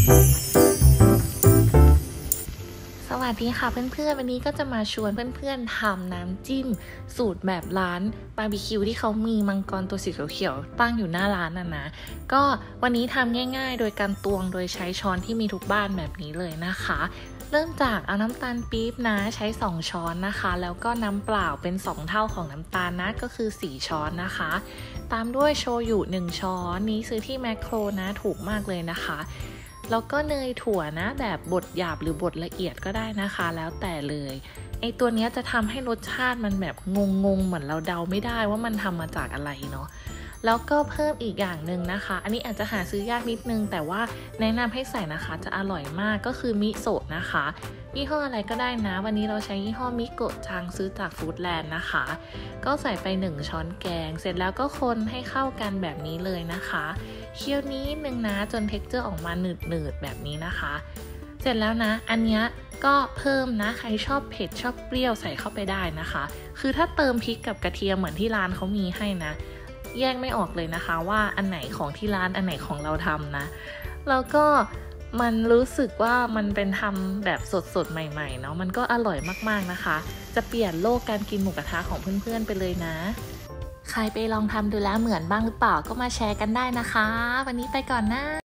สวัสดีค่ะเพื่อนๆวันนี้ก็จะมาชวนเพื่อนๆทำน้ำจิ้มสูตรแบบร้านบาร์บีคิวที่เขามีมังกรตัวสีเขียวๆตั้งอยู่หน้าร้านนะก็วันนี้ทำง่ายๆโดยการตวงโดยใช้ช้อนที่มีทุกบ้านแบบนี้เลยนะคะเริ่มจากเอาน้ำตาลปี๊บนะใช้2ช้อนนะคะแล้วก็น้ำเปล่าเป็น2เท่าของน้ำตาลนะก็คือ4ช้อนนะคะตามด้วยโชยุ1ช้อนนี้ซื้อที่แมคโครนะถูกมากเลยนะคะแล้วก็เนยถั่วนะแบบบดหยาบหรือบดละเอียดก็ได้นะคะแล้วแต่เลยไอตัวนี้จะทำให้รสชาติมันแบบงงๆเหมือนเราเดาไม่ได้ว่ามันทำมาจากอะไรเนาะแล้วก็เพิ่มอีกอย่างหนึ่งนะคะอันนี้อาจจะหาซื้อยากนิดนึงแต่ว่าแนะนำให้ใส่นะคะจะอร่อยมากก็คือมิโซะนะคะยี่ห้ออะไรก็ได้นะวันนี้เราใช้ยี่ห้อมิโกะจังซื้อจากฟู้ดแลนด์นะคะก็ใส่ไป1ช้อนแกงเสร็จแล้วก็คนให้เข้ากันแบบนี้เลยนะคะเคี่ยวนิดนึงนะจนเท็กเจอร์ออกมาหนืดๆแบบนี้นะคะเสร็จแล้วนะอันนี้ก็เพิ่มนะใครชอบเผ็ดชอบเปรี้ยวใส่เข้าไปได้นะคะคือถ้าเติมพริกกับกระเทียมเหมือนที่ร้านเขามีให้นะแยกไม่ออกเลยนะคะว่าอันไหนของที่ร้านอันไหนของเราทำนะแล้วก็มันรู้สึกว่ามันเป็นทำแบบสดๆใหม่ๆเนาะมันก็อร่อยมากๆนะคะจะเปลี่ยนโลกการกินหมูกระทะของเพื่อนๆไปเลยนะใครไปลองทำดูแล้วเหมือนบ้างหรือเปล่าก็มาแชร์กันได้นะคะวันนี้ไปก่อนนะ